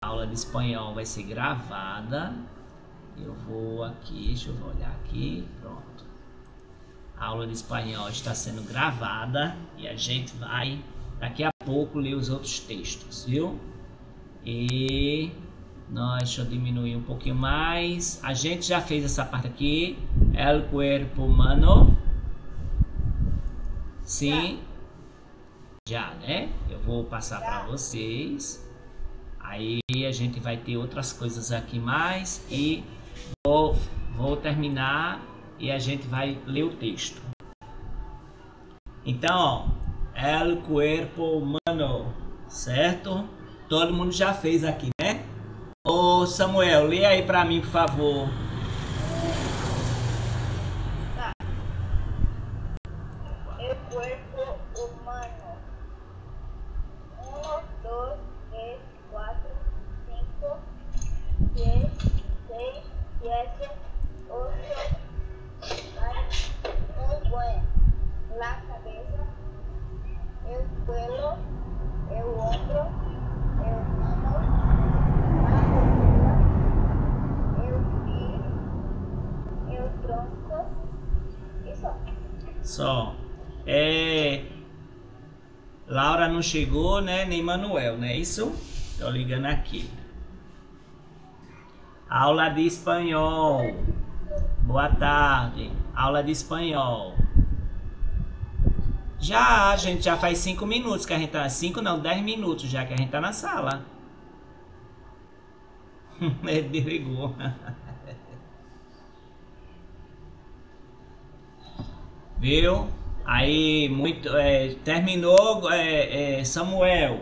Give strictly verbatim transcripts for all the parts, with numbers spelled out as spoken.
aula de espanhol vai ser gravada. Eu vou aqui, deixa eu olhar aqui, pronto. A aula de espanhol está sendo gravada e a gente vai daqui a pouco ler os outros textos, viu? E nós, deixa eu diminuir um pouquinho mais. A gente já fez essa parte aqui. El cuerpo humano. Sim. Já, né? Eu vou passar para vocês. Aí a gente vai ter outras coisas aqui mais e vou, vou terminar e a gente vai ler o texto. Então, ó, el cuerpo humano, certo? Todo mundo já fez aqui, né? Ô Samuel, lê aí para mim, por favor. Tá. El cuerpo humano. Um, dois, três, quatro, cinco, seis, seis, sete, oito, un buen. La cabeza, el cuello, el hombro, el mano, la rodilla, el pie, el tronco e só. Só. É... Laura não chegou, né? Nem Manuel, não é isso? Tô ligando aqui. Aula de espanhol. Boa tarde. Aula de espanhol. Já, a gente já faz cinco minutos que a gente tá... Cinco não, dez minutos já que a gente tá na sala. Ele desligou. Viu? Aí, muito... É, terminou, é, é, Samuel.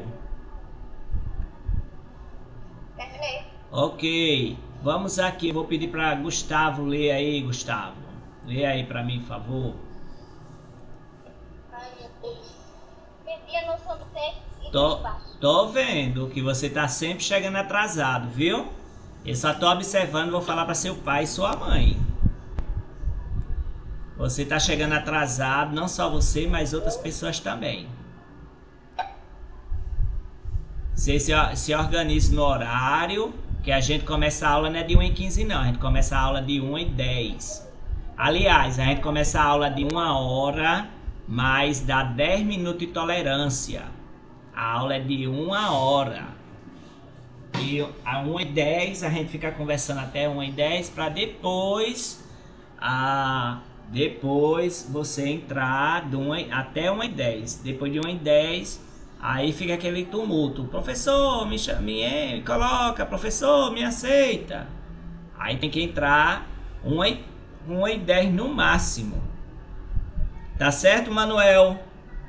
Terminei. Ok. Vamos aqui, vou pedir para Gustavo ler aí, Gustavo. Lê aí para mim, por favor. Ai, meu Deus. Perdi a noção do tempo e do Tô, espaço. tô vendo que você tá sempre chegando atrasado, viu? Eu só tô observando, vou falar para seu pai e sua mãe. Você tá chegando atrasado, não só você, mas outras pessoas também. Você se, se organize no horário, que a gente começa a aula não é de uma e quinze não, a gente começa a aula de uma e dez. Aliás, a gente começa a aula de uma hora, mas dá dez minutos de tolerância. A aula é de uma hora. E a uma e dez a gente fica conversando até uma e dez para depois, a, depois você entrar de uma, até uma e dez. Depois de uma e dez, aí fica aquele tumulto. Professor, me, me, me coloca, professor, me aceita. Aí tem que entrar uma e dez no máximo. Tá certo, Manuel?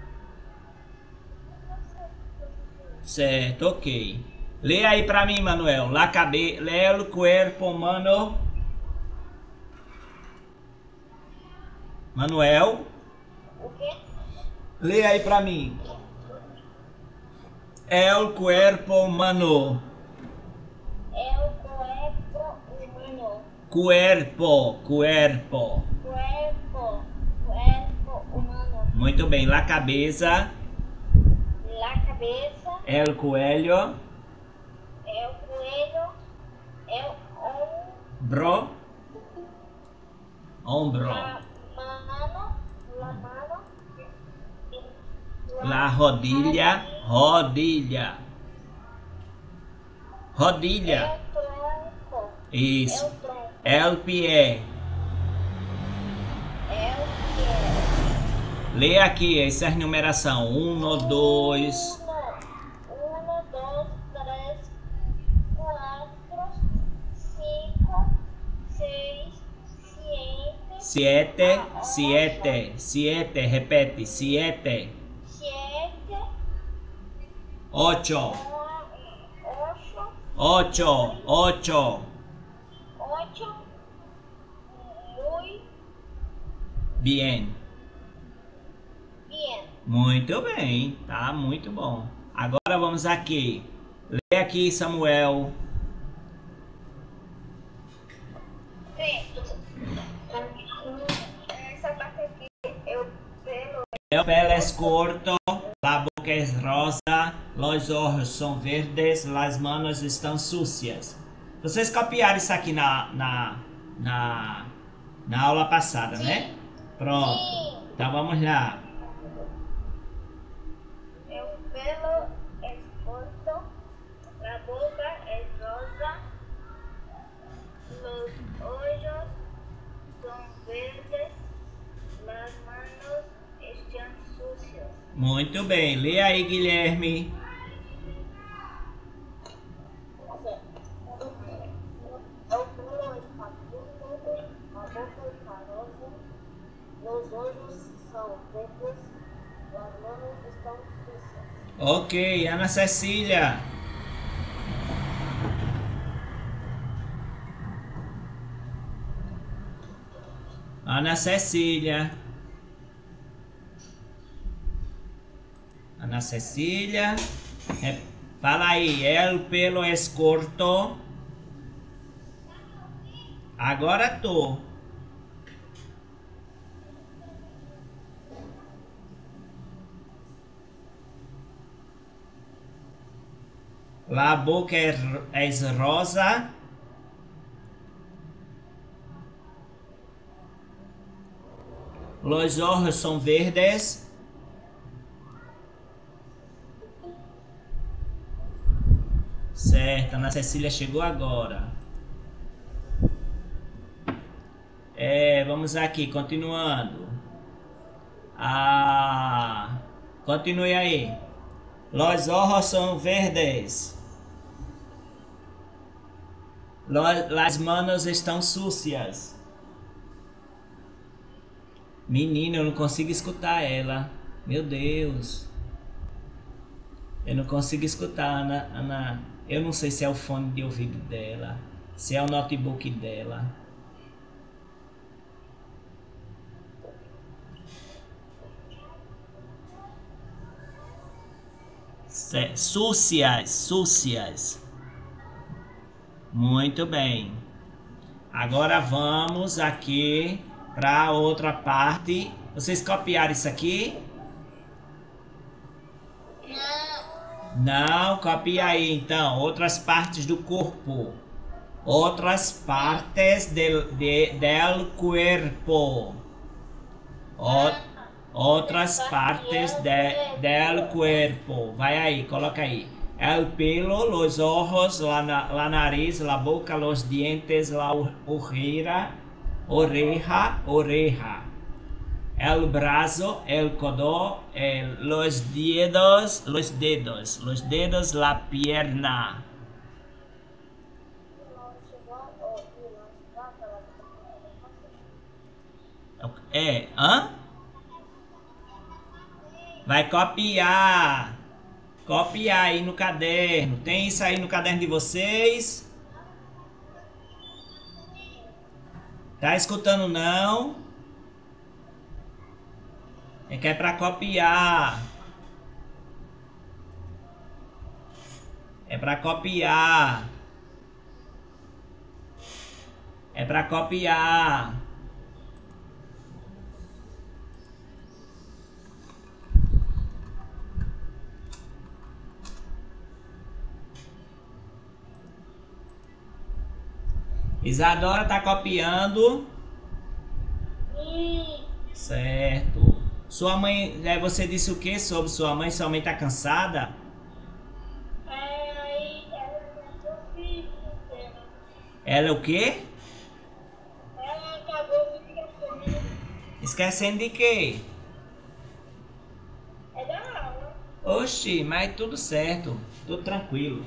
Certo, ok. Lê aí pra mim, Manuel. La cabe, lê el cuerpo humano. Manuel. O quê? Lê aí pra mim. El cuerpo humano. El cuerpo humano. Cuerpo, cuerpo. Cuerpo, cuerpo humano. Muito bem. La cabeza. La cabeza, El cuello. el cuello, el Bro. Hombro. la mano, la mano, La rodilla. Rodilla. Rodilla. el tronco, Isso. el tronco, El pie. el pie. Lê aqui essa numeração. Um, dois. Uno, dos, tres, cuatro, cinco, seis, siete, Siete. Siete. Siete. Repete. Siete. siete, Ocho. ocho, Ocho. Ocho. ocho, muy Bien. bien. Muito bem. Tá muito bom. Agora vamos aqui. Lê aqui, Samuel. Essa parte aqui, eu pelo El pelo es corto. La boca boca é rosa, los ojos são verdes, las manos estão sucias. Vocês copiaram isso aqui na, na, na, na aula passada, sim, né? Pronto. Sim. Então vamos lá. El pelo es corto, la boca es rosa, los ojos son verdes, las manos estão sucias. Muito bem. Lê aí, Guilherme. Os olhos são verdes, as mãos estão sujas. Ok, Ana Cecília. Ana Cecília. Ana Cecília. É, fala aí, el pelo es corto. Agora tô. La boca es rosa. Los ojos son verdes. Certo, Ana Cecília chegou agora. É, vamos aqui, continuando. Ah, continue aí. Los ojos son verdes. Las manos estão sucias. Menina, eu não consigo escutar ela. Meu Deus. Eu não consigo escutar, Ana. Ana. Eu não sei se é o fone de ouvido dela. Se é o notebook dela. Súcias, súcias. Muito bem. Agora vamos aqui para outra parte. Vocês copiaram isso aqui? Não. Não, copia aí então. Outras partes do corpo. Outras partes del, de, del cuerpo. O, outras partes de, del cuerpo. Vai aí, coloca aí. El pelo, los ojos, la, la nariz, la boca, los dientes, la oreja, oreja, oreja. El brazo, el codo, el, los dedos, los dedos, los dedos, la pierna. É, hã? Vai copiar. Copiar aí no caderno. Tem isso aí no caderno de vocês? Tá escutando não? É que é pra copiar. É pra copiar. É pra copiar. Isadora tá copiando. Sim. Certo. Sua mãe, é, você disse o que sobre sua mãe? Sua mãe tá cansada? Aí ela acabou me esquecendo. Ela é o quê? Ela acabou me esquecendo. Esquecendo de quê? É da aula. Oxi, mas tudo certo. Tudo tranquilo.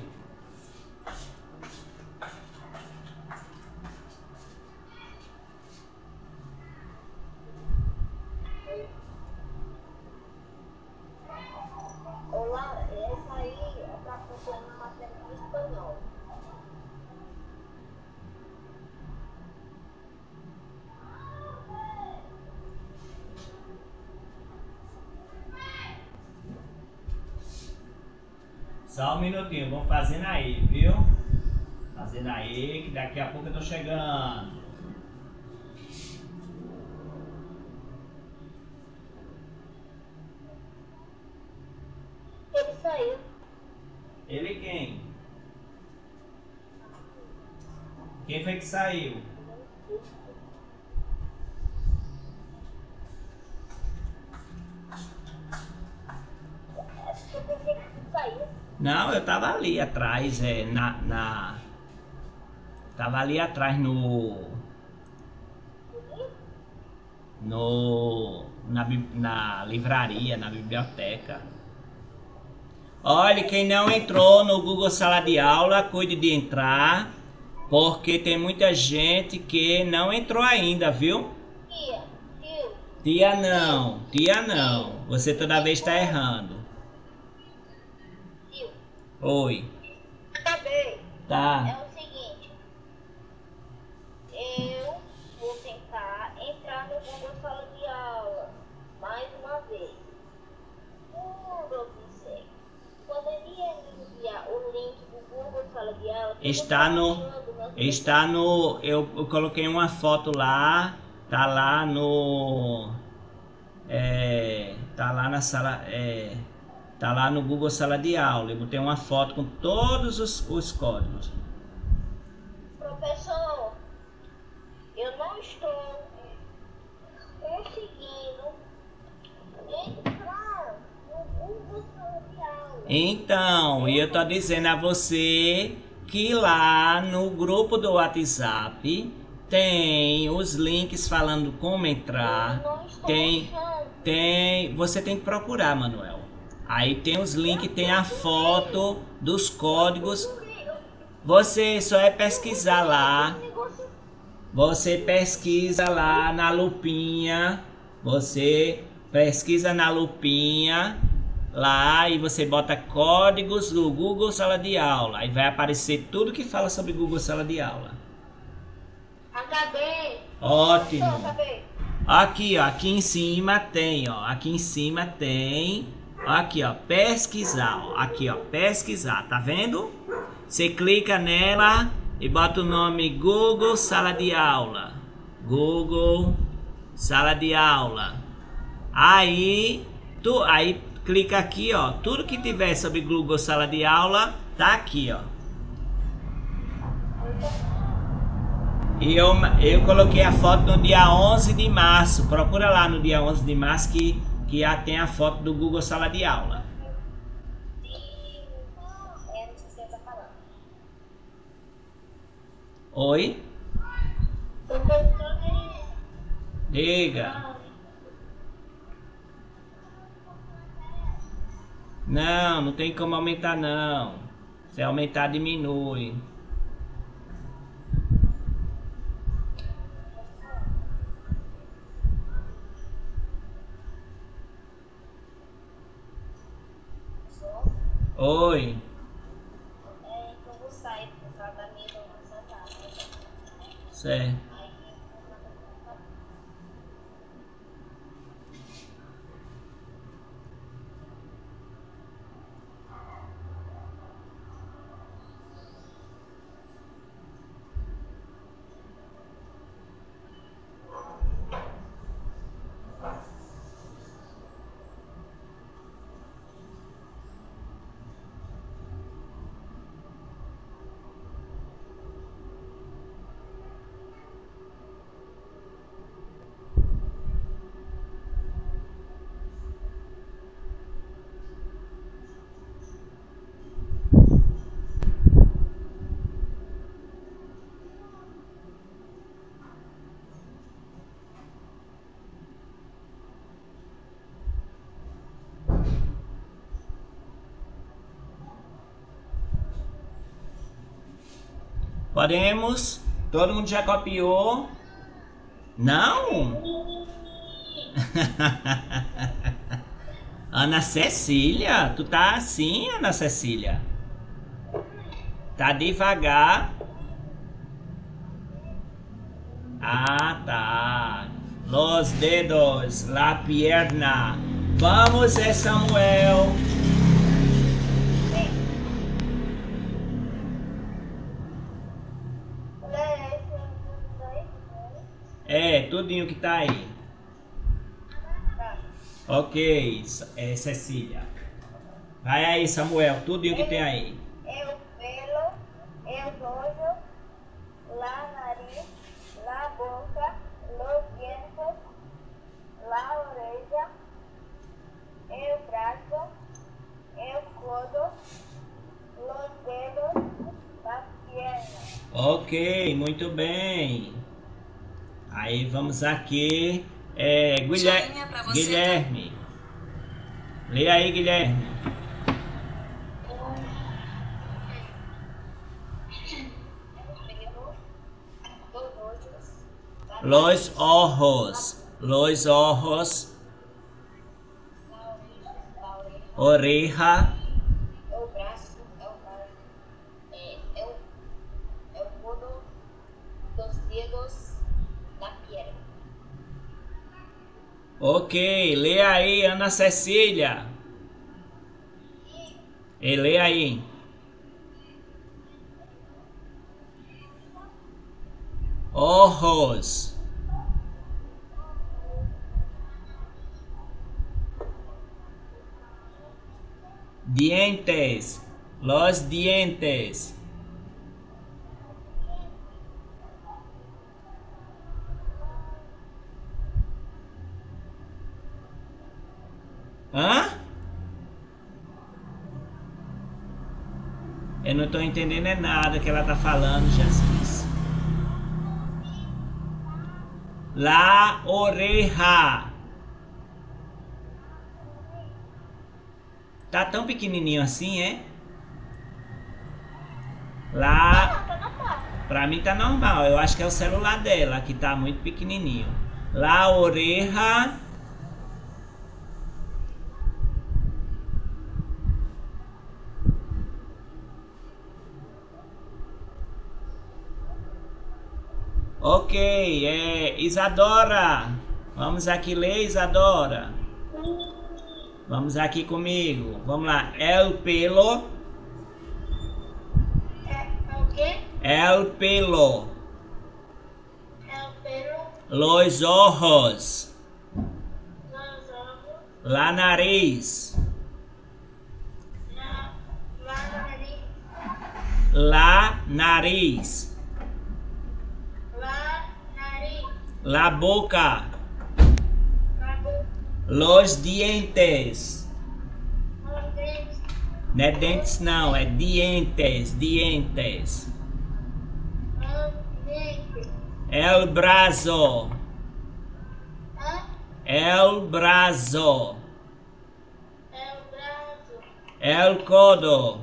Olá, essa aí é pra acompanhar a matéria de espanhol. Só um minutinho, vamos fazendo aí, viu? Fazendo aí, que daqui a pouco eu tô chegando. saiu. Ele quem? Quem foi que saiu? Eu pensei que tu saiu. Não, eu tava ali atrás, é, na, na... Tava ali atrás no... No... Na, bi- na livraria, na biblioteca. Olha, quem não entrou no Google Sala de Aula, cuide de entrar, porque tem muita gente que não entrou ainda, viu? Tia, tio, Tia não, tia não. Você toda vez está errando. tio. Oi. Acabei. Tá. É o seguinte. Eu vou tentar entrar no Google Sala de Aula mais uma vez. O professor, poderia me enviar o link do Google Sala de Aula? Que eu Está não tô no... achando nas Está no... Eu, eu coloquei uma foto lá. Tá lá no... É, tá lá na sala... É, tá lá no Google Sala de Aula. Eu botei uma foto com todos os, os códigos. Professor, eu não estou conseguindo entrar no Google Sala de Aula. Então, e eu tô dizendo a você que lá no grupo do WhatsApp tem os links falando como entrar. Eu não estou Tem, achando. tem, você tem que procurar, Manuel. Aí tem os links, tem a foto dos códigos. Você só é pesquisar lá. Você pesquisa lá na lupinha. Você pesquisa na lupinha lá e você bota códigos do Google Sala de Aula. Aí vai aparecer tudo que fala sobre Google Sala de Aula. Acabei. Ótimo. Não, acabei. Aqui, ó, aqui em cima tem, ó, aqui em cima tem, aqui, ó, pesquisar, ó, aqui, ó, pesquisar, tá vendo? Você clica nela e bota o nome Google Sala de Aula. Google Sala de Aula. Aí, tu, aí clica aqui, ó, tudo que tiver sobre Google Sala de Aula tá aqui, ó. E eu, eu coloquei a foto no dia onze de março. Procura lá no dia onze de março que, que já tem a foto do Google Sala de Aula. É, não sei se você tá falando. Oi? Professor, Diga. Não, não tem como aumentar não. Se aumentar, diminui. Oi. é que eu vou sair por causa da minha informação. Certo. Podemos? Todo mundo já copiou? Não? Ana Cecília, tu tá assim, Ana Cecília? Tá devagar. Ah, tá. Los dedos, la pierna. Vamos, é Samuel. É, tudinho que tá aí. Ok, é Cecília. Vai aí, Samuel, tudinho que tem aí. El pelo, el rollo, la nariz, la boca, los dientes, la oreja, el brazo, el codo, los dedos, las piernas. Ok, muito bem. Aí vamos aqui. É, Guilherme. Joinha pra você. Guilherme. Lê aí, Guilherme. Los ojos. Los ojos. Oreja. É o braço, é o braço, é, é o, é o codo, dos dedos, da pierna. Ok, lê aí, Ana Cecília. E lê aí. Ojos. Dientes. Los dientes. Hã? Eu não tô entendendo é nada que ela tá falando, Jesus. La oreja. Tá tão pequenininho assim, é? Lá, Tá normal. pra mim tá normal. Eu acho que é o celular dela que tá muito pequenininho. La oreja. Ok, é Isadora. Vamos aqui ler, Isadora. Vamos aqui comigo. Vamos lá. El pelo. É, é o quê? El pelo. É o pelo, Los ojos. nos olhos, La nariz. na, lá na nariz, La nariz. lá nariz, La boca. na boca, Los dientes. nos dentes, Não é dentes não, é dientes, dientes. nos dentes. El brazo. Hã? El brazo. É o braço, El codo.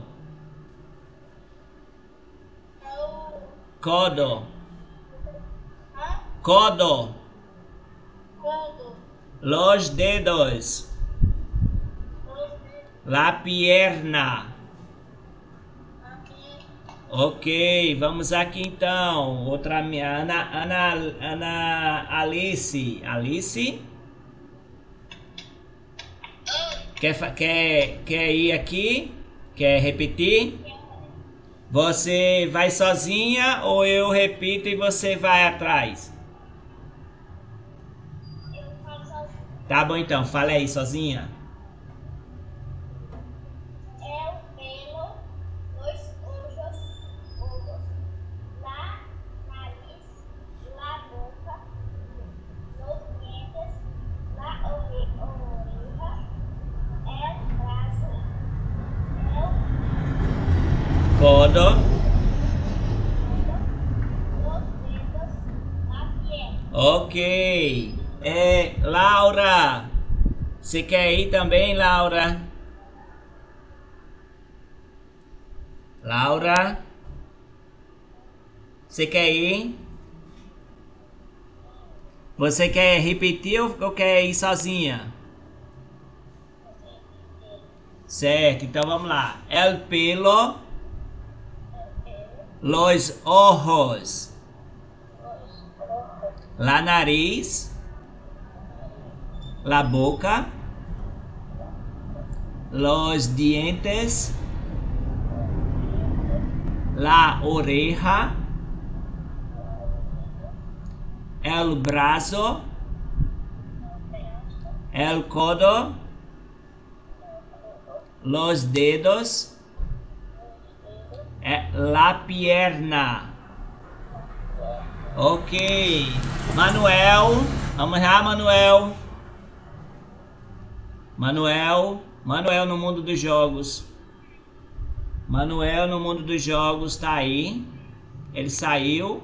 é o... Codo. Hã? Codo. Codo, Los dedos. os dedos, La pierna. aqui, Ok, vamos aqui então. Outra minha. Ana, Ana, Ana Alice. Alice? Quer, fa- quer, quer ir aqui? Quer repetir? Você vai sozinha ou eu repito e você vai atrás? eu falo sozinho. Tá bom então, fala aí sozinha. É o pelo, los ojos, ojos, la nariz, la boca, los dientes, la ore- oreja, el brazo, el Codo. los dedos, la pierna. Ok. É, Laura. Você quer ir também, Laura? Laura? Você quer ir? Você quer repetir ou ou quer ir sozinha? Certo, então vamos lá. El pelo, los ojos, la nariz, la boca, los dientes, la oreja, el brazo, el codo, Los dedos. É la pierna. Ok. Manuel. Vamos lá, Manuel. Manuel. Manuel no mundo dos jogos. Manuel no mundo dos jogos tá aí. Ele saiu.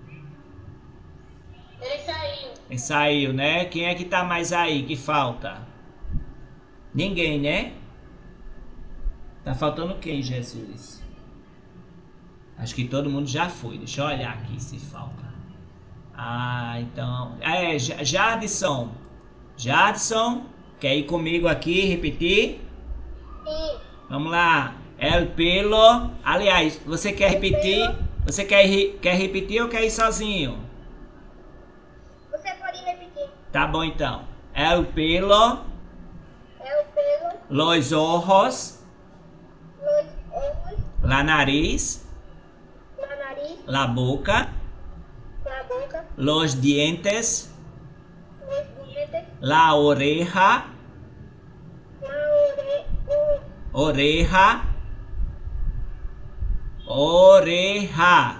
Ele saiu. Ele saiu, né? Quem é que tá mais aí? Que falta? Ninguém, né? Tá faltando quem, Jesus? Acho que todo mundo já foi. Deixa eu olhar aqui se falta. Ah, então... É, Jadson. Jadson, quer ir comigo aqui, repetir? Sim. Vamos lá. El pelo. Aliás, você quer repetir? Você quer, quer repetir ou quer ir sozinho? Você pode repetir. Tá bom, então. El pelo. El pelo. Los ojos. Los ojos. La nariz. La nariz. La boca. La boca. Los dientes. Los dientes. La oreja. La ore... o- Oreja. Oreja.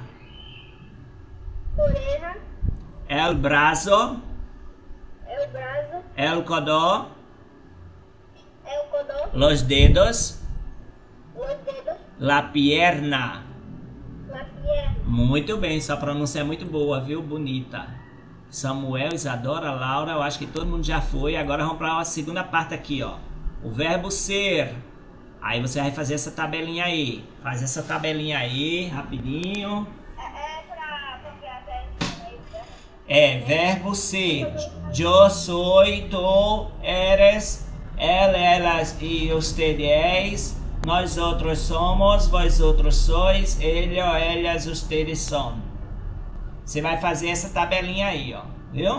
oreja. El brazo. El brazo. El codo. El codo. Los dedos. Los dedos. La pierna. La pierna. Muito bem, sua pronúncia é muito boa, viu? Bonita. Samuel, Isadora, Laura, eu acho que todo mundo já foi. Agora vamos para a segunda parte aqui, ó. O verbo ser. Aí você vai fazer essa tabelinha aí. Faz essa tabelinha aí, rapidinho. É, é pra copiar até. É, verbo ser. Yo soy, tu eres, él, elas e ustedes. Nós outros somos, vós outros sois, ele ou elas, ustedes são. Você vai fazer essa tabelinha aí, ó. Viu?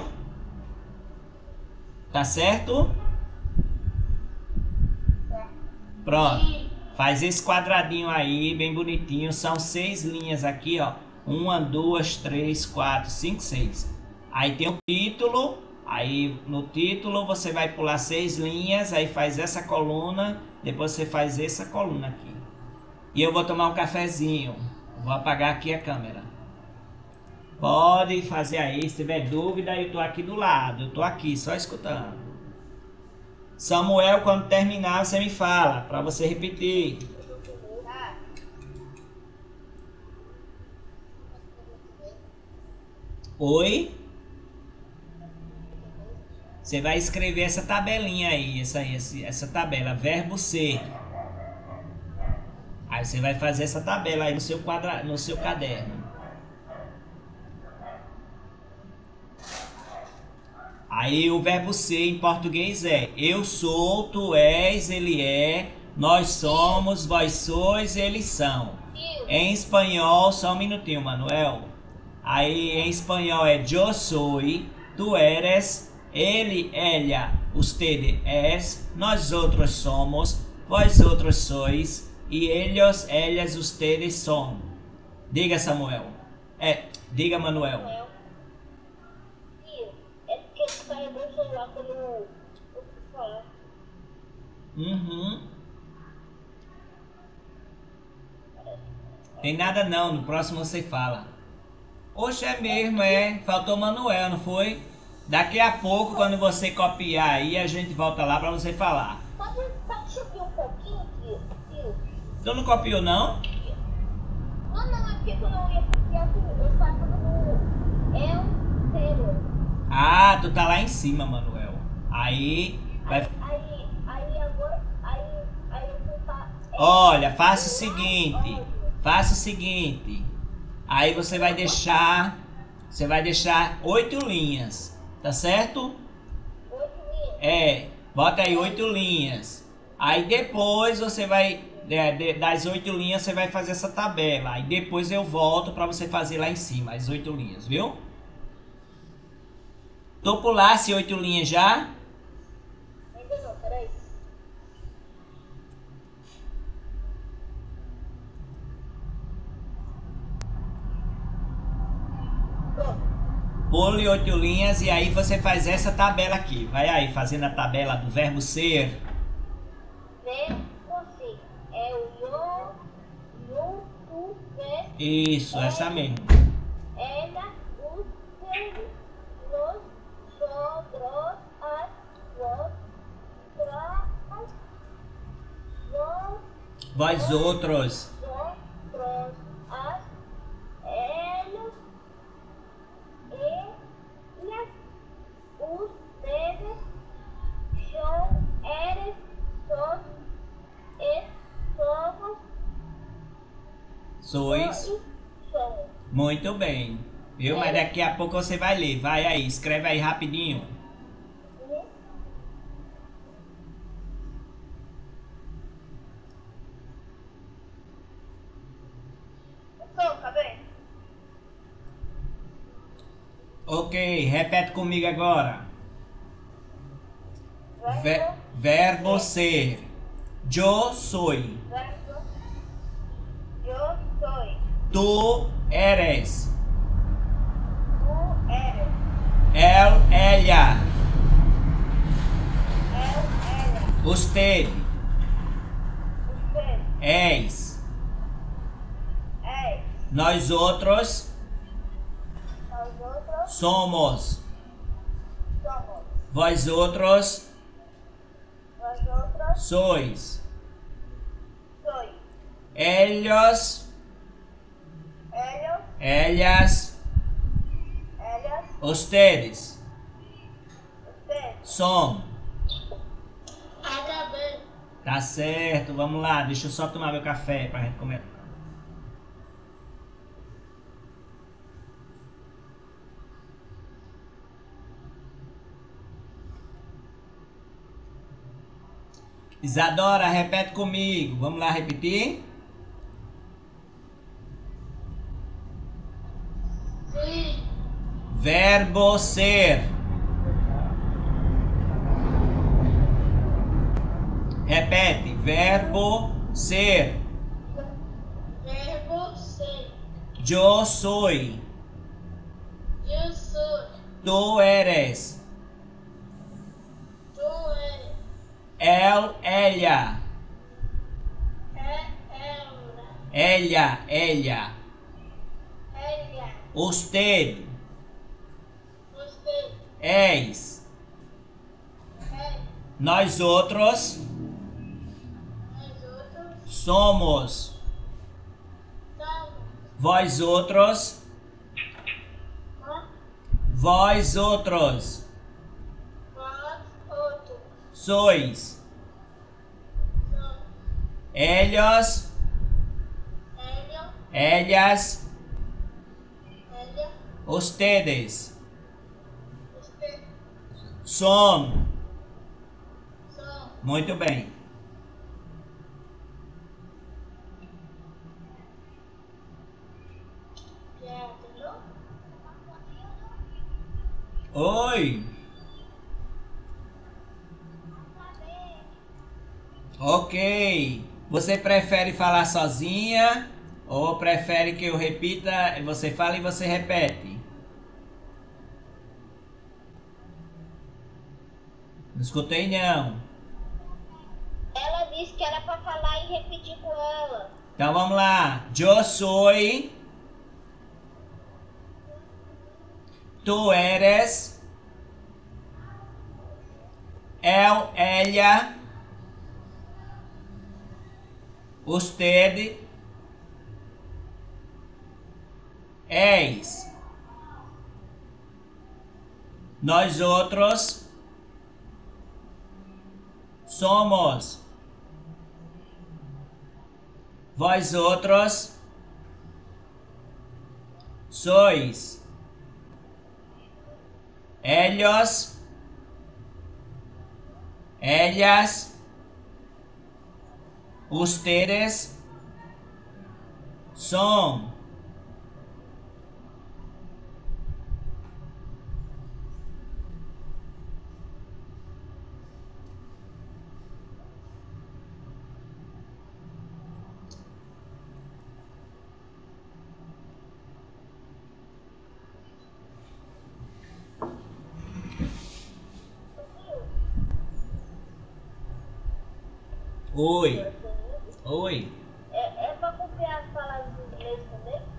Tá certo? Pronto. Faz esse quadradinho aí, bem bonitinho. São seis linhas aqui, ó. Uma, duas, três, quatro, cinco, seis. Aí tem o título. Aí no título você vai pular seis linhas. Aí faz essa coluna. Depois você faz essa coluna aqui. E eu vou tomar um cafezinho. Vou apagar aqui a câmera. Pode fazer aí. Se tiver dúvida, eu tô aqui do lado. Eu tô aqui, só escutando. Samuel, quando terminar, você me fala, para você repetir. Oi? Você vai escrever essa tabelinha aí, essa, essa, essa tabela, verbo ser. Aí você vai fazer essa tabela aí no seu, quadra, no seu caderno. Aí o verbo ser em português é eu sou, tu és, ele é, nós somos, vós sois, eles são. Em espanhol, só um minutinho, Manuel. Aí em espanhol é yo soy, tu eres, ele, ella, usted es, nós outros somos, vós outros sois, e ellos, ellas, ustedes são. Diga, Samuel. É, diga, Manuel. Carregou o celular quando eu fui falar. Uhum. Tem nada não, no próximo você fala. Oxe, é mesmo, é. Faltou Manuel, não foi? Daqui a pouco, quando você copiar aí, a gente volta lá pra você falar. Pode, pode subir um pouquinho, tio? tio? Tu não copiou, não? Não, não, é porque quando eu ia copiar, eu estava no eu, zero. Ah, tu tá lá em cima, Manuel. Aí vai. Aí, aí agora, aí, aí eu vou tá. Olha, faça o seguinte. Faça o seguinte. Aí você vai deixar. Você vai deixar oito linhas. Tá certo? Oito linhas. É. Bota aí oito linhas. Aí depois você vai. Das oito linhas você vai fazer essa tabela. Aí depois eu volto pra você fazer lá em cima as oito linhas, viu? Tu pulasse oito linhas já? Ainda não, peraí. Pronto. Pule oito linhas e aí você faz essa tabela aqui. Vai aí, fazendo a tabela do verbo ser. Verbo Isso, essa mesmo. Ela, ustedes, nosotros, as, vosotras, vos, Vós outros. vosotros, as, ellos, ellas, ustedes, son, eres, sos, es, somos, Sois. sois, somos. Muito bem. Viu? Mas daqui a pouco você vai ler. Vai aí, escreve aí rapidinho. Uhum. Sou, cadê? Ok, repete comigo agora. Ve- Verbo, verbo ser. Eu sou. verbo, yo soy, Tu eres. tú eres, El, ella. él, ella, Usted. usted, És. es, Nós outros nosotros somos. somos, Vós outros vosotros sois. sois, Ellos. ellos, Ellas. ellas, Ustedes. usted. Som. Acabei. Tá certo, vamos lá. Deixa eu só tomar meu café pra gente comer. Isadora, repete comigo. Vamos lá repetir? Sim. Verbo ser. Repete. Verbo ser. Verbo ser. Eu sou. Eu sou. Tu eres. Tu eres. El, ella. É ela. Ella, ella. Ela. Usted. Você. És. É. Nós outros Nós outros. somos. Somos. Vós outros. Hã? Vós outros. Vós outros. Sois. Somos. Ellos. Ela. Ellas. Ela. Ustedes. Você. Som. São. Muito bem. Já entendeu? Oi. Ok. Você prefere falar sozinha ou prefere que eu repita? Você fala e você repete. Não escutei não. Ela disse que era pra falar e repetir com ela. Então vamos lá. Eu sou. Tu eres. El, ella. Usted. És. Nós outros somos. Vós outros sois. Ellos. Ellas. Ustedes. Son. Oi. Oi. É, é pra copiar as palavras em inglês também?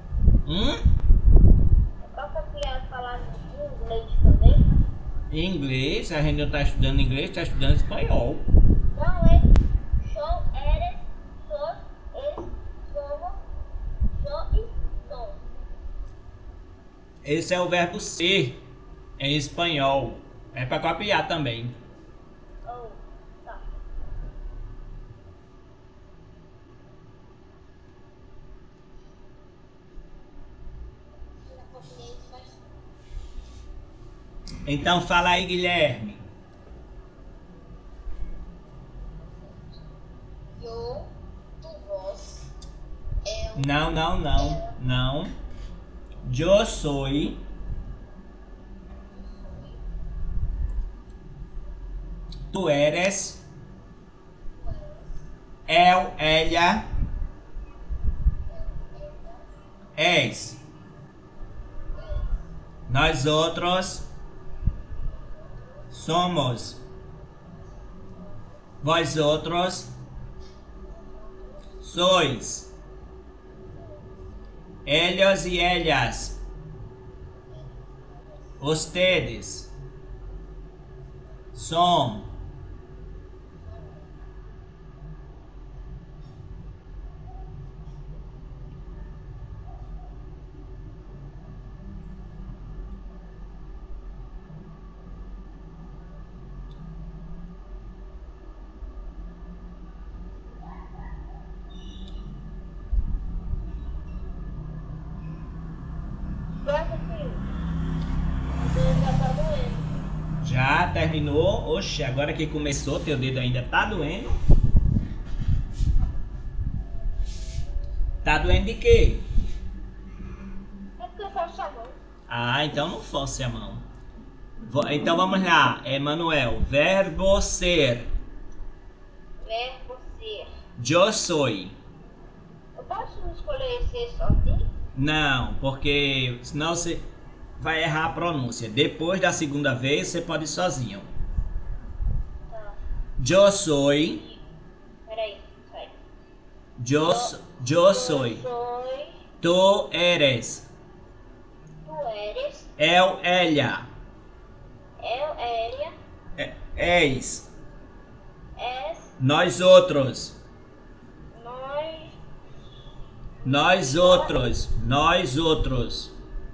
Inglês, a gente não está estudando inglês, está estudando espanhol. Não, é sou, eres, sos, eles, somos, sois, são. Esse é o verbo ser em espanhol. É para copiar também. Oh, tá. Já copiei isso faz Então fala aí, Guilherme. eu, tu, vós, eu, Não, não, não, não. Eu sou. Tu eres. Eu, ella. És. Nós outros somos. Vós outros sois. Ellos e ellas. Ustedes. Som. Pronto, filho. Você já tá doendo. Já terminou? Oxe, agora que começou, teu dedo ainda tá doendo? Tá doendo de quê? É porque eu faço a mão. Ah, então não fosse a mão. Vo- Então vamos lá, Emanuel. Verbo ser. Verbo ser. Eu soy. Eu posso escolher ser sozinho? Não, porque senão você vai errar a pronúncia. Depois da segunda vez, você pode ir sozinho. Tá. Eu soy. Peraí, sai. Eu, so- eu soy. Soy, Tu eres. tu eres, Eu, ella. eu, ela, É- És. és, Nós outros. nós, Nós outros. Nós outros.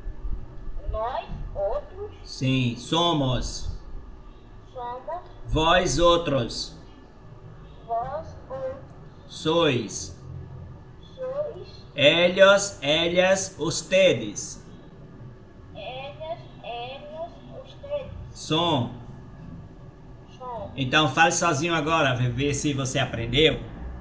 nós, outros, Sim, somos. somos, Vós outros. vós, outros, Sois. sois, Ellos, ellas, ustedes. elas, elas, ustedes, Som. são, Então fale sozinho agora, ver se você aprendeu.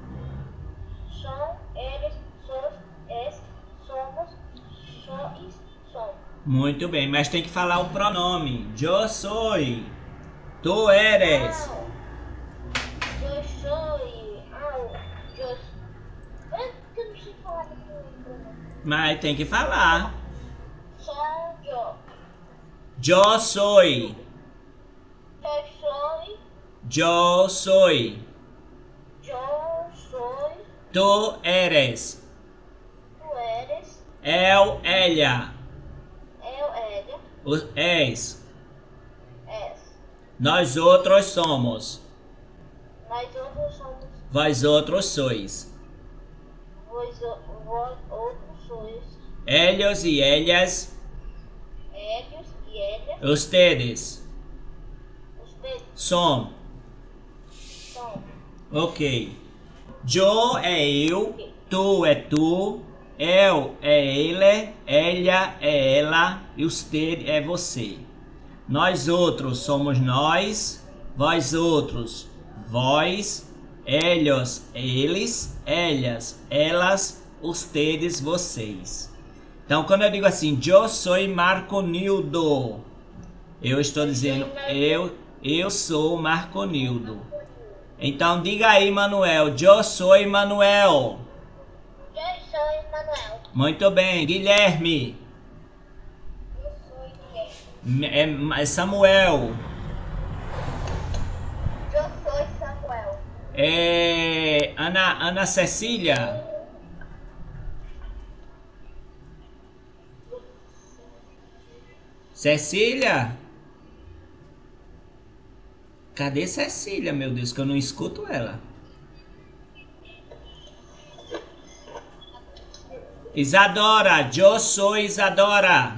são, eles, sos, es, somos, sois, são. Muito bem, mas tem que falar o pronome. Eu soy. Tu eres. Não. Eu sou, ah, eu, é que eu não sei falar muito. Mas tem que falar. Sou eu. Eu soy. Eu sou, Eu soy. eu sou, Tu eres. tu eres, Eu, ella. eu, ela, O- És. és. Nós outros somos. Nós outros somos, Vós outros sois. vós, vós outros sois, Ellos e ellas. eles e elas, Ustedes. ustedes Som. são. Ok. Eu é eu. Tu é tu. Eu é ele. Ella é ela. E usted é você. Nós outros somos nós. Vós outros, vós. Ellos, eles. Ellas, elas. Ustedes, vocês. Então, quando eu digo assim, eu sou Marconildo, eu estou dizendo, eu, eu sou Marconildo. Então, diga aí, Manuel, eu sou Manuel. Eu sou Manuel. Muito bem, Guilherme. Eu sou Guilherme. É, é Samuel. Eu sou Samuel. É Ana, Ana Cecília. Cecília. Cadê Cecília, meu Deus, que eu não escuto ela? Isadora, eu sou Isadora.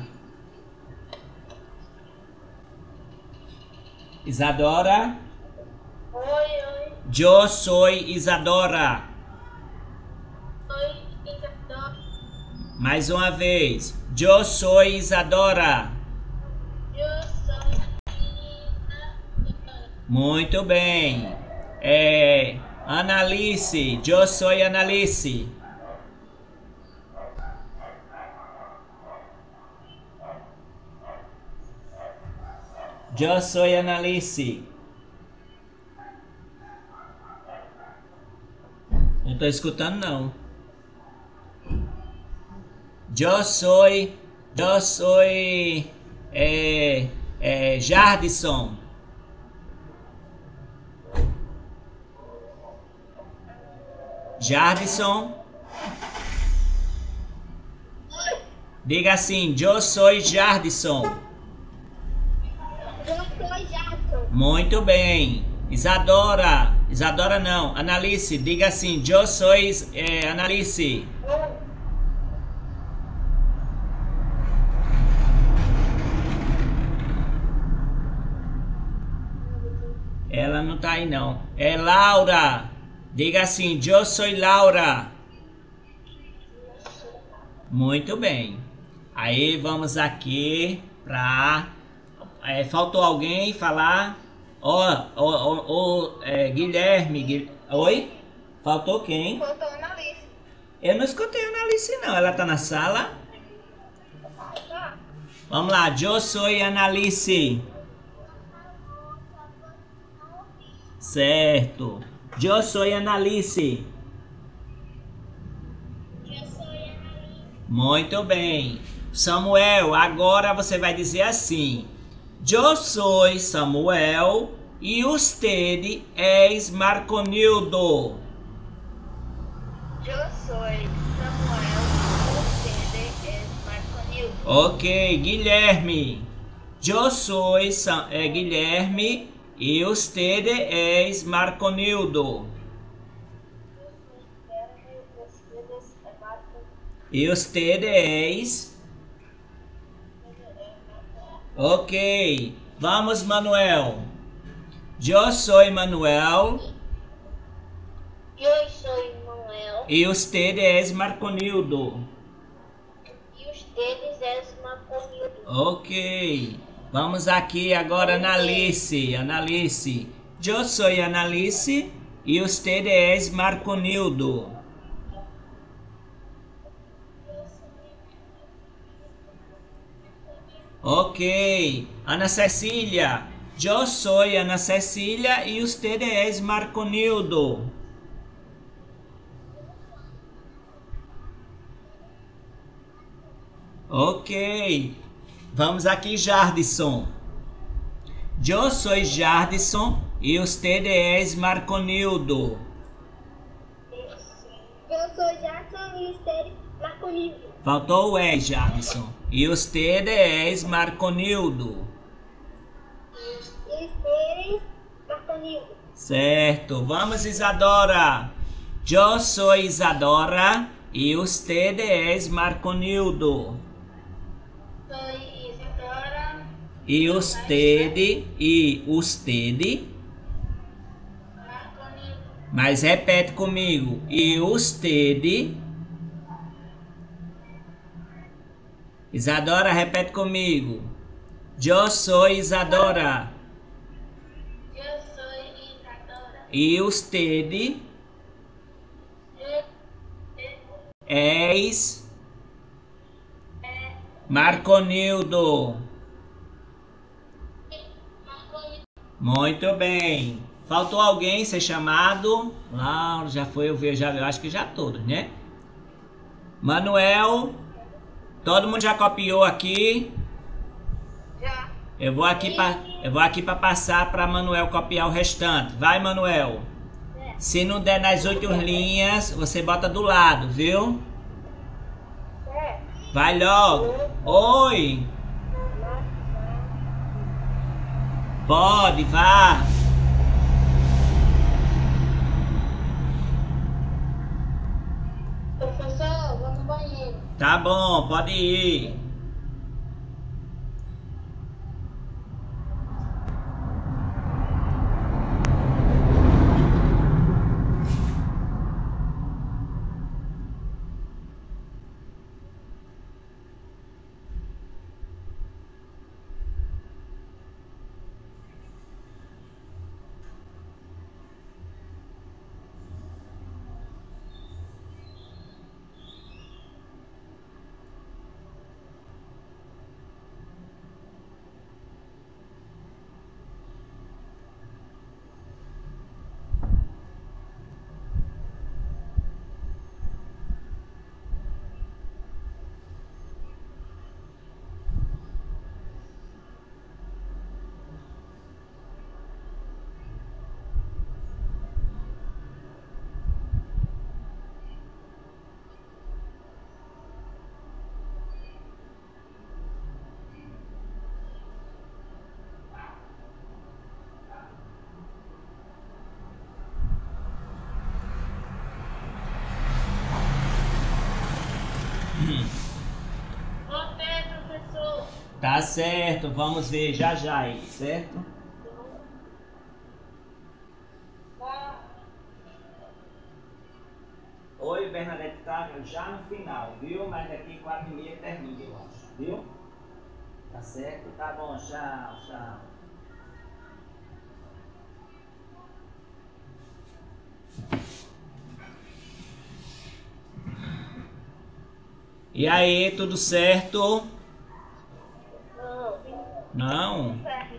Isadora. Oi, oi. Eu sou Isadora. Oi, Isadora. Mais uma vez. Eu sou Isadora. Eu sou Isadora. Muito bem. É, Analice, eu sou Analice. Eu sou Analice. Não tô escutando não. Eu sou, eu sou é, é, Jardison. Jardison. Diga assim, eu sou Jardison. Eu sou Jadson. Muito bem. Isadora. Isadora não. Analice, diga assim, eu sou é, Analice. Ela não tá aí não. É Laura. Diga assim, eu sou Laura. Muito bem. Aí vamos aqui pra... É, faltou alguém falar? Ó, ó, ó, ó, é, Guilherme. Gui... Oi? Faltou quem? Faltou a Analice. Eu não escutei a Analice não. Ela tá na sala? Tá. Vamos lá. Eu sou Analice. Certo. Eu sou Analice. Eu sou Analice. Muito bem. Samuel, agora você vai dizer assim. Eu sou Samuel e usted es Marconildo. Eu sou Samuel e você é Marconildo. Ok, Guilherme. Eu sou Sa é, Guilherme e usted es Marconildo. E usted es... Ok, vamos Manuel. Eu sou Manuel Eu sou Manuel e usted es Marconildo. e ustedes é Marconildo. Ok, vamos aqui agora Analice. Analice. Eu sou Analice e usted es Marconildo. Ok, Ana Cecília. Eu sou Ana Cecília e usted es Marconildo. Ok, vamos aqui Jardison. Eu sou Jardison e usted es Marconildo. Eu sou Jackson e ustedes Marconildo. Faltou o E, Jardison. E usted es Marconildo. E ustedes Marconildo. Certo, vamos Isadora. Eu sou Isadora e usted es Marconildo. Sou Isadora. E usted, e usted, Marconildo. mas repete comigo. E usted. Isadora, repete comigo. Eu sou Isadora. Eu sou Isadora. E usted Eu és é Marconildo. Marconildo. Muito bem. Faltou alguém ser chamado? Laura, já foi, eu vi, já, eu acho que já todos, né? Manuel, todo mundo já copiou aqui. Já. Eu vou aqui para eu vou aqui para passar para Manuel copiar o restante. Vai, Manuel. É. Se não der nas oito linhas, você bota do lado, viu? É. Vai logo. Oi. Pode, vá. Tá bom, pode ir. Ok, professor. Tá certo, vamos ver já já aí, certo? Bom, Oi, Bernadette, tá já no final, viu? Mas daqui quatro e meia termina, eu acho, viu? Tá certo? Tá bom, tchau, tchau. E aí, tudo certo? não. Não? Certo.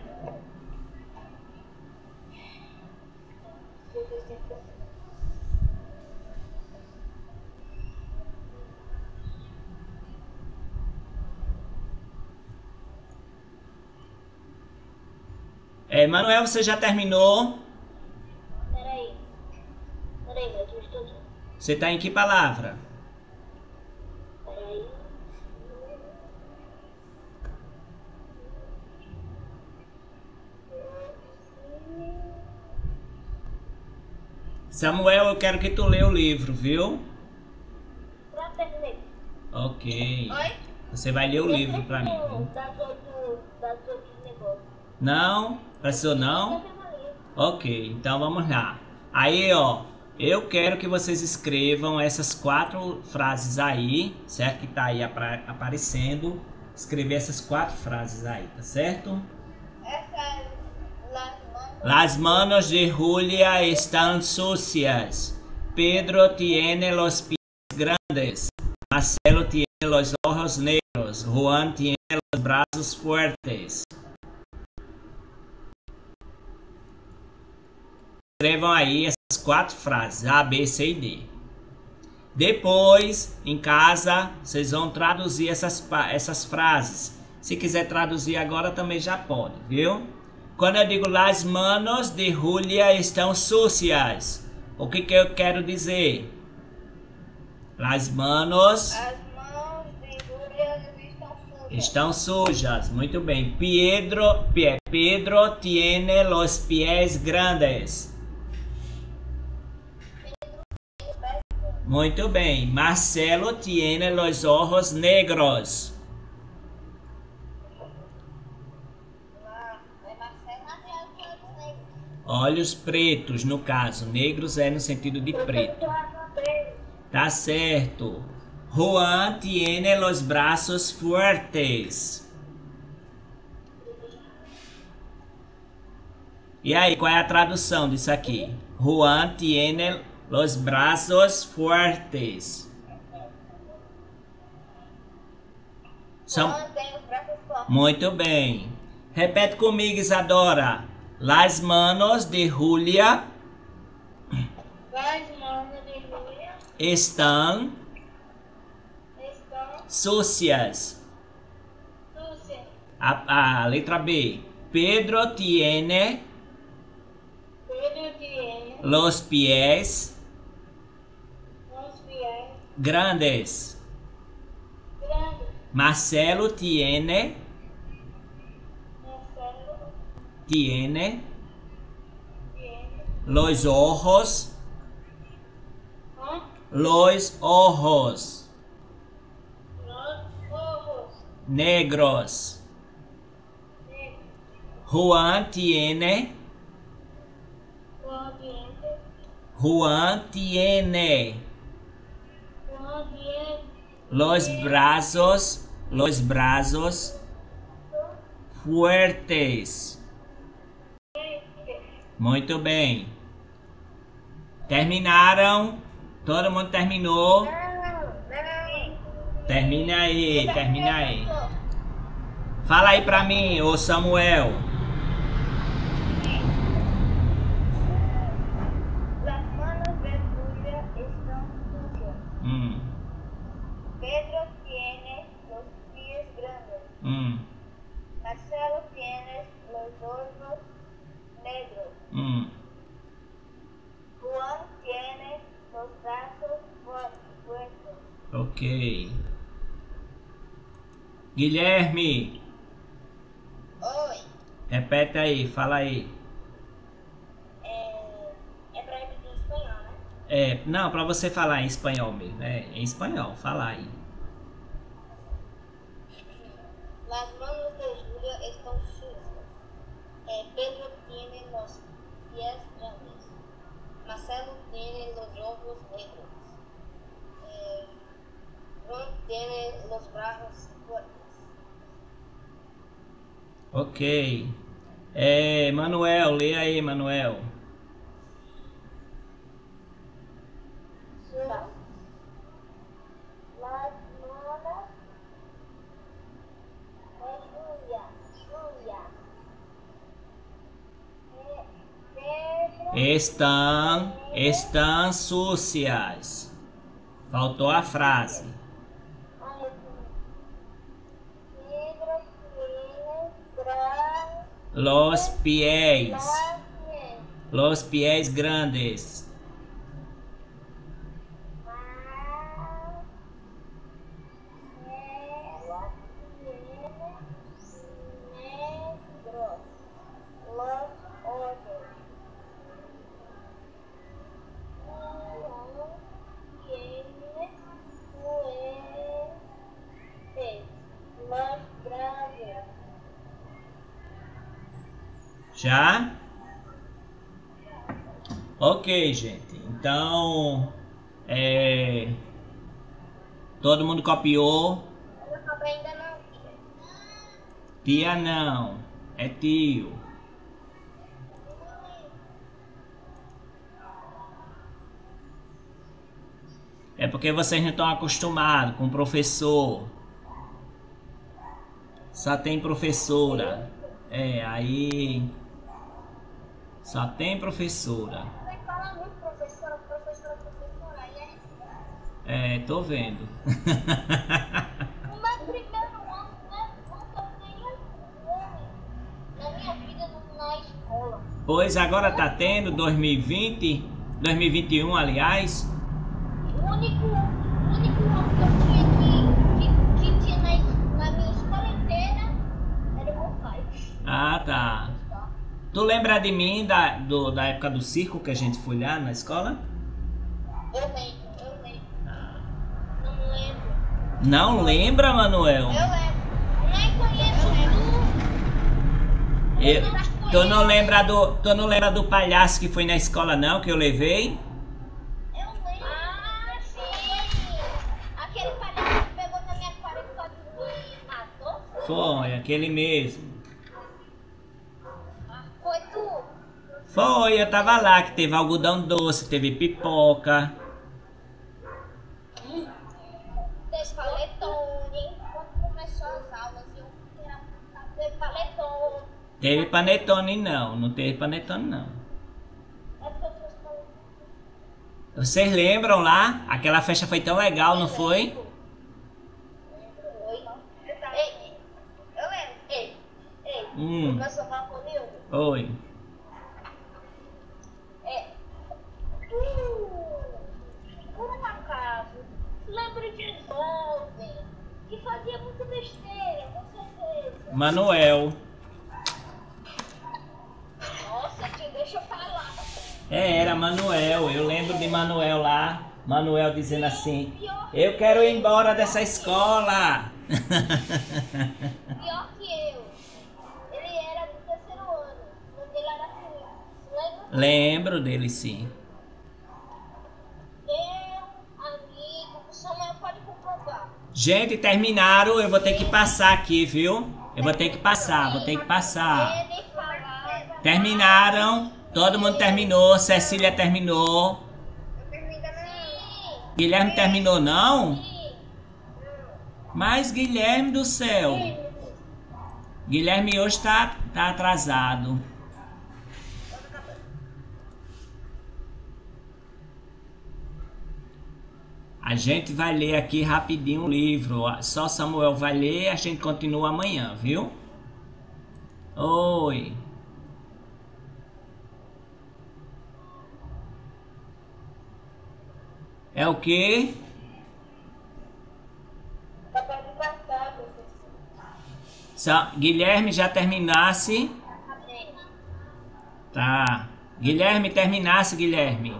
É, Manuel, você já terminou? Peraí. Peraí, meu, eu estou... Você tá em que palavra? Peraí. Samuel, eu quero que tu lê o livro, viu? Pronto, terminei. Ok. Oi? Você vai ler o livro pra mim, viu? Das oito... Das oito negócios. Não? Precisou não? Ok, então vamos lá. Aí, ó, eu quero que vocês escrevam essas quatro frases aí, certo? Que tá aí apra- aparecendo. Escrever essas quatro frases aí, tá certo? Essa é Las Manos. Las manos de Julia están sucias. Pedro tiene los pies grandes. Marcelo tiene los ojos negros. Juan tiene los brazos fuertes. Escrevam aí essas quatro frases, A, B, C e D. Depois, em casa, vocês vão traduzir essas, pa- essas frases. Se quiser traduzir agora, também já pode, viu? Quando eu digo las manos de Julia estão sucias, o que, que eu quero dizer? Las manos As mãos de Júlia estão sujas. estão sujas. Muito bem. Pedro, Pe- Pedro tiene los pies grandes. Muito bem. Marcelo tiene los ojos negros. Ah, é Marcelo. Olhos pretos, no caso. Negros é no sentido de preto. Tá certo. Juan tiene los brazos fuertes. E aí, qual é a tradução disso aqui? Juan tiene los brazos fuertes. São... Juan tem os braços fortes. Muito bem. Repete comigo, Isadora. Las manos de Julia As mãos de Júlia estão estão sucias. sujas. A, a letra B. Pedro tiene Pedro tiene los pies os pies grandes. grandes. Marcelo tiene Marcelo tiene tiene los ojos Hã? los ojos negros. Juan tiene. Juan tiene. Juan tiene. Juan tiene. Los brazos, los brazos fuertes. Muito bem. Terminaram? Todo mundo terminou? Não, não. Termina aí, termina aí. Fala aí pra mim, ô Samuel. Las manos de Julia están sucias. Hum, Pedro tiene los pies grandes. hum, Marcelo tiene los ojos negros. hum. Juan tiene los brazos fu- fuertes. Ok. Guilherme, Oi. repete aí, fala aí. É, é pra repetir em espanhol, né? É, não, pra você falar em espanhol mesmo. É, em espanhol, fala aí. Las manos de Julia están sucias. Eh, Pedro tiene los pies grandes. Marcelo tiene los ojos negros. Eh, Juan tiene los brazos fuertes. Ok. É, Manuel, lê aí, Manuel. Tá. Las manos de Julia. Julia. Eh, Pedro. Estão, estão sucias. Faltou a frase. Ai, Pedro tiene gran. Los pies. Gracias. Los pies grandes. Marcelo tiene negros los ojos. Juan tiene fuertes los brazos. Já? Ok, gente. Então, é, todo mundo copiou. Eu acabei ainda não. Tia não, é tio. É porque vocês não estão acostumados com o professor. Só tem professora. É, aí... Só tem professora. Você fala muito professora, professora, professora, aí é. É, tô vendo. No meu primeiro ano, né? Nunca nenhum homem na minha vida na escola. Pois agora tá tendo dois mil e vinte, dois mil e vinte e um, aliás. O único, o único homem que eu tinha que, que, que tinha na, na minha escola inteira era o meu pai. Ah, tá. Tu lembra de mim da, do, da época do circo que a gente foi lá na escola? Eu lembro, eu lembro. Não lembro. Não lembra, Manuel? Eu lembro. Nem conheço tu. Eu, tu não lembra do, tu não lembra do palhaço que foi na escola não, que eu levei? Eu lembro. Ah, sim. Aquele palhaço que pegou na minha cara e quase me matou. Foi, aquele mesmo. Foi tu? Foi, eu tava lá, que teve algodão doce, teve pipoca. Teve panetone. Quando começou as aulas, eu era teve panetone. Teve panetone não, não teve panetone não. É porque eu trouxe panetone. Vocês lembram lá? Aquela festa foi tão legal, não foi? Oi? Ei, eu lembro. Ei, ei. Hum. Professor Marconildo. Oi. É. Tu, por um acaso, lembra de um jovem que fazia muita besteira, com certeza. Manuel. Nossa, tio, deixa eu falar. É, era Manuel, eu lembro de Manuel lá. Manuel dizendo assim: eu quero ir embora dessa escola. Pior que eu. Ele era do terceiro ano. O nome dele era Felipe. Lembra? Lembro dele, sim. Eu, amigo, o Samuel pode comprovar. Gente, terminaram. Eu vou ter que passar aqui, viu? Eu vou ter que passar, vou ter que passar. Ele falava. Terminaram. Todo mundo terminou. Cecília terminou. Eu terminei também. Guilherme terminou, não? Sim. Mas Guilherme do céu. Guilherme hoje tá, tá atrasado. A gente vai ler aqui rapidinho o livro. Só Samuel vai ler e a gente continua amanhã, viu? Oi. É o quê? Papai do passado. Sa- Guilherme já terminasse? Tá. Guilherme terminasse, Guilherme.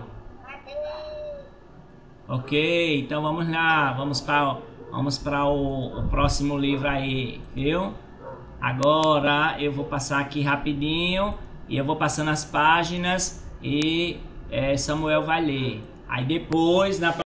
Ok, então vamos lá, vamos para vamos para o, o próximo livro aí, viu? Agora eu vou passar aqui rapidinho e eu vou passando as páginas e é, Samuel vai ler. Aí depois, na